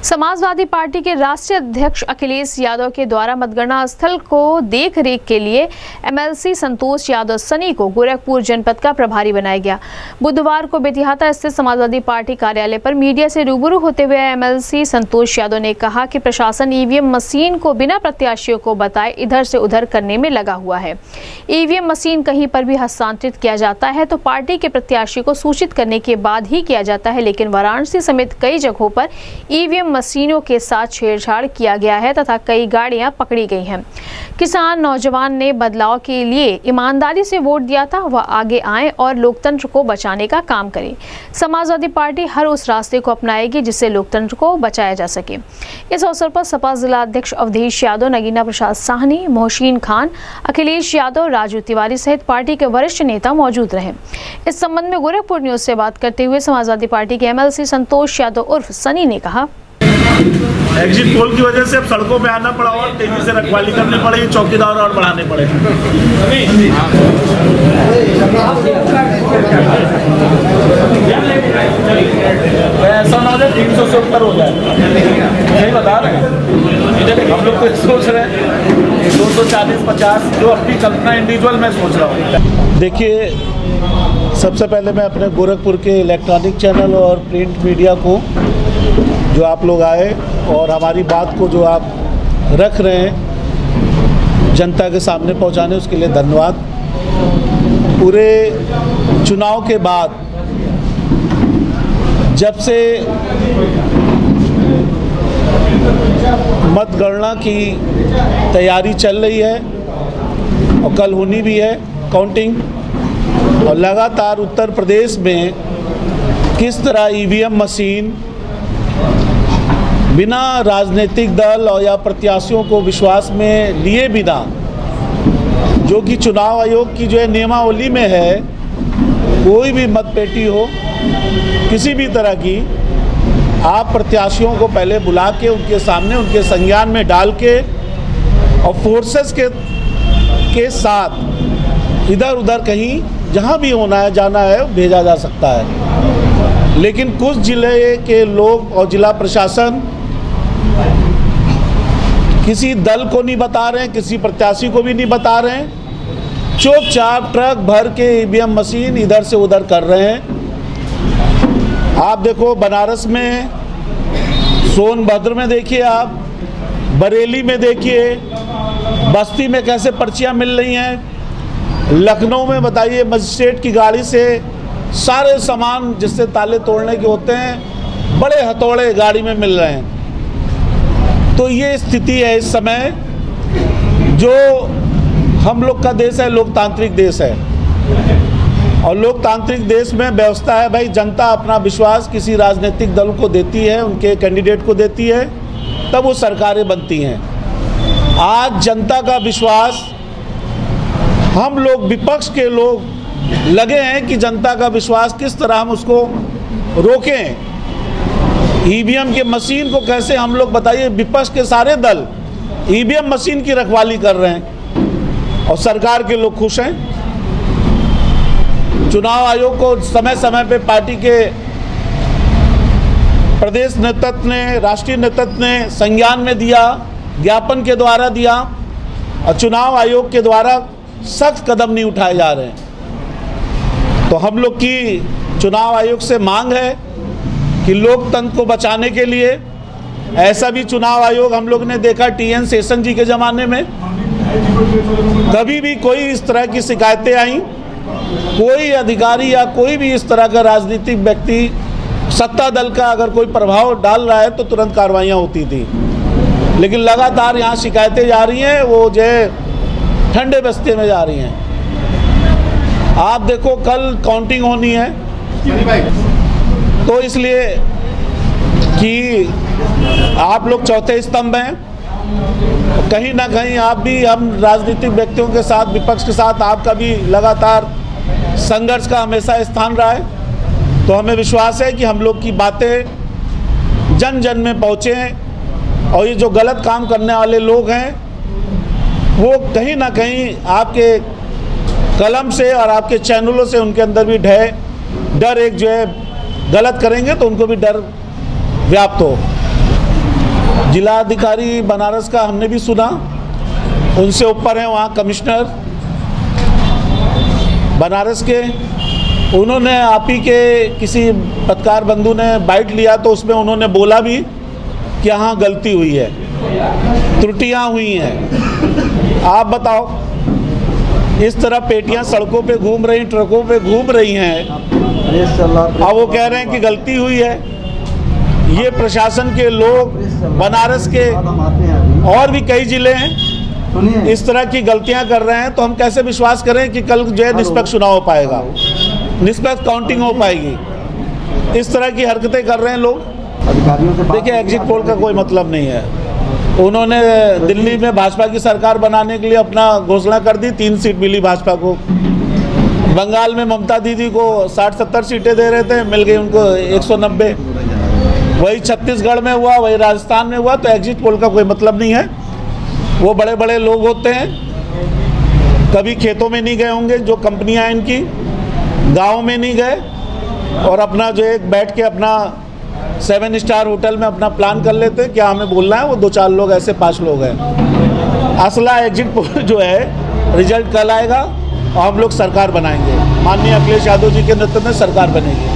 Samajwadi party के राष्ट्रीय अध्यक्ष अखिलेश यादव के द्वारा मतगणना स्थल को देख रेख के लिए एमएलसी संतोष यादव सनी को गोरखपुर जनपद का प्रभारी बनाया गया। बुधवार को बेतिहाता स्थित समाजवादी पार्टी कार्यालय पर मीडिया से रूबरू होते हुए एमएलसी संतोष यादव ने कहा कि प्रशासन ईवीएम मशीन को बिना प्रत्याशियों को बताए इधर से उधर करने में लगा हुआ है। ईवीएम मशीन कहीं पर भी हस्तांतरित किया जाता है तो पार्टी के प्रत्याशी को सूचित करने के बाद ही किया जाता है, लेकिन वाराणसी समेत कई जगहों पर ईवीएम मशीनों के साथ छेड़छाड़ किया गया है तथा कई गाड़ियां पकड़ी गई हैं। किसान नौजवान ने बदलाव के लिए ईमानदारी से वोट दिया था, वह आगे आए और लोकतंत्र को बचाने का काम करें। समाजवादी पार्टी हर उस रास्ते को अपनाएगी जिससे लोकतंत्र को बचाया जा सके। इस अवसर पर सपा जिला अध्यक्ष अवधेश यादव, नगीना प्रसाद साहनी, मोहसिन खान, अखिलेश यादव, राजू तिवारी सहित पार्टी के वरिष्ठ नेता मौजूद रहे। इस संबंध में गोरखपुर न्यूज से बात करते हुए समाजवादी पार्टी के एमएलसी संतोष यादव उर्फ सनी ने कहा, एग्जिट पोल की वजह से अब सड़कों पे आना पड़ा और तेजी से रखवाली करनी पड़ेगी, चौकीदार और बढ़ाने पड़े। ऐसा ना हो जाए 300 से ऊपर हो जाए, नहीं बता रहे हैं हम लोग तो सोच रहे हैं 240-50 जो अपनी कल्पना इंडिविजुअल मैं सोच रहा हूँ। देखिए, सबसे पहले मैं अपने गोरखपुर के इलेक्ट्रॉनिक चैनल और प्रिंट मीडिया को, जो आप लोग आए और हमारी बात को जो आप रख रहे हैं जनता के सामने पहुंचाने, उसके लिए धन्यवाद। पूरे चुनाव के बाद जब से मतगणना की तैयारी चल रही है और कल होनी भी है काउंटिंग, और लगातार उत्तर प्रदेश में किस तरह ईवीएम मशीन बिना राजनीतिक दल और या प्रत्याशियों को विश्वास में लिए बिना, जो कि चुनाव आयोग की जो है नियमावली में है, कोई भी मतपेटी हो किसी भी तरह की, आप प्रत्याशियों को पहले बुला के उनके सामने उनके संज्ञान में डाल के और फोर्सेस के साथ इधर उधर कहीं जहां भी होना है जाना है भेजा जा सकता है। लेकिन कुछ जिले के लोग और जिला प्रशासन किसी दल को नहीं बता रहे हैं, किसी प्रत्याशी को भी नहीं बता रहे हैं, चुपचाप ट्रक भर के ईवीएम मशीन इधर से उधर कर रहे हैं। आप देखो, बनारस में, सोनभद्र में देखिए, आप बरेली में देखिए, बस्ती में कैसे पर्चियां मिल रही हैं, लखनऊ में बताइए मजिस्ट्रेट की गाड़ी से सारे सामान जिससे ताले तोड़ने के होते हैं बड़े हथौड़े गाड़ी में मिल रहे हैं। तो ये स्थिति है इस समय। जो हम लोग का देश है लोकतांत्रिक देश है, और लोकतांत्रिक देश में व्यवस्था है भाई, जनता अपना विश्वास किसी राजनीतिक दल को देती है, उनके कैंडिडेट को देती है, तब वो सरकारें बनती हैं। आज जनता का विश्वास, हम लोग विपक्ष के लोग लगे हैं कि जनता का विश्वास किस तरह हम उसको रोकें, ईवीएम के मशीन को कैसे हम लोग, बताइए, विपक्ष के सारे दल ईवीएम मशीन की रखवाली कर रहे हैं और सरकार के लोग खुश हैं। चुनाव आयोग को समय समय पे पार्टी के प्रदेश नेतृत्व ने, राष्ट्रीय नेतृत्व ने संज्ञान में दिया, ज्ञापन के द्वारा दिया, और चुनाव आयोग के द्वारा सख्त कदम नहीं उठाए जा रहे हैं। तो हम लोग की चुनाव आयोग से मांग है कि लोकतंत्र को बचाने के लिए, ऐसा भी चुनाव आयोग हम लोग ने देखा TN शेषन जी के ज़माने में, कभी भी कोई इस तरह की शिकायतें आई, कोई अधिकारी या कोई भी इस तरह का राजनीतिक व्यक्ति सत्ता दल का अगर कोई प्रभाव डाल रहा है तो तुरंत कार्रवाइयाँ होती थी। लेकिन लगातार यहाँ शिकायतें जा रही हैं, वो जो है ठंडे बस्ते में जा रही हैं। आप देखो, कल काउंटिंग होनी है, तो इसलिए कि आप लोग चौथे स्तंभ हैं, कहीं ना कहीं आप भी, हम राजनीतिक व्यक्तियों के साथ, विपक्ष के साथ आपका भी लगातार संघर्ष का हमेशा स्थान रहा है। तो हमें विश्वास है कि हम लोग की बातें जन जन में पहुँचें, और ये जो गलत काम करने वाले लोग हैं वो कहीं ना कहीं आपके कलम से और आपके चैनलों से उनके अंदर भी डर एक जो है गलत करेंगे तो उनको भी डर व्याप्त हो। जिलाधिकारी बनारस का हमने भी सुना, उनसे ऊपर हैं वहाँ कमिश्नर बनारस के, उन्होंने आप ही के किसी पत्रकार बंधु ने बाइट लिया तो उसमें उन्होंने बोला भी कि हाँ गलती हुई है, त्रुटियां हुई हैं। आप बताओ, इस तरह पेटियां सड़कों पे घूम रही, ट्रकों पे घूम रही हैं, अब वो कह रहे हैं कि गलती हुई है। ये प्रशासन के लोग, बनारस के और भी कई जिले हैं, इस तरह की गलतियां कर रहे हैं, तो हम कैसे विश्वास करें कि कल जो है निष्पक्ष चुनाव हो पाएगा, निष्पक्ष काउंटिंग हो पाएगी। इस तरह की हरकतें कर रहे हैं लोग। देखिए, एग्जिट पोल का कोई मतलब नहीं है। उन्होंने दिल्ली में भाजपा की सरकार बनाने के लिए अपना घोषणा कर दी, 3 सीट मिली भाजपा को। बंगाल में ममता दीदी को 60-70 सीटें दे रहे थे, मिल गई उनको 190। वही छत्तीसगढ़ में हुआ, वही राजस्थान में हुआ। तो एग्जिट पोल का कोई मतलब नहीं है। वो बड़े बड़े लोग होते हैं, कभी खेतों में नहीं गए होंगे, जो कंपनियां हैं इनकी, गाँव में नहीं गए और अपना जो एक बैठ के अपना 7 स्टार होटल में अपना प्लान कर लेते हैं क्या हमें बोलना है। वो 2-4 लोग ऐसे 5 लोग हैं। असला एग्जिट पोल जो है, रिजल्ट कल आएगा और हम लोग सरकार बनाएंगे। माननीय अखिलेश यादव जी के नेतृत्व में सरकार बनेगी।